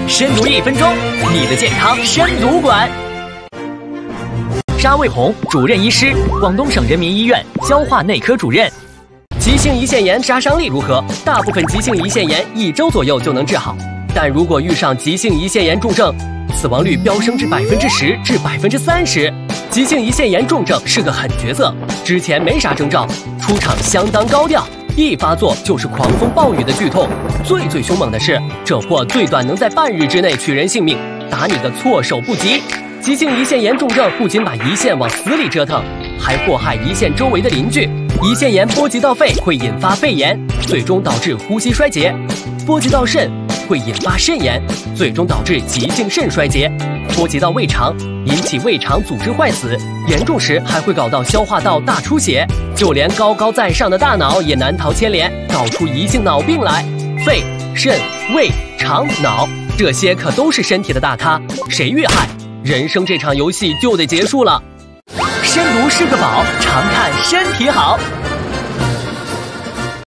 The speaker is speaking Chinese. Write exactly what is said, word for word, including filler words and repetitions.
深读一分钟，你的健康深读馆。沙卫红，主任医师，广东省人民医院消化内科主任。急性胰腺炎杀伤力如何？大部分急性胰腺炎一周左右就能治好，但如果遇上急性胰腺炎重症，死亡率飙升至百分之十至百分之三十。急性胰腺炎重症是个狠角色，之前没啥征兆，出场相当高调，一发作就是狂风暴雨的剧痛。最最凶猛的是，这货最短能在半日之内取人性命，打你个措手不及。急性胰腺炎重症不仅把胰腺往死里折腾，还祸害胰腺周围的邻居。胰腺炎波及到肺会引发肺炎，最终导致呼吸衰竭；波及到肾会引发肾炎，最终导致急性肾衰竭；波及到胃肠，引起胃肠组织坏死，严重时还会搞到消化道大出血。就连高高在上的大脑也难逃牵连，搞出胰性脑病来。肺、肾、胃、肠、脑，这些可都是身体的大咖，谁遇害，人生这场游戏就得结束了。深读是个宝，常看身体好。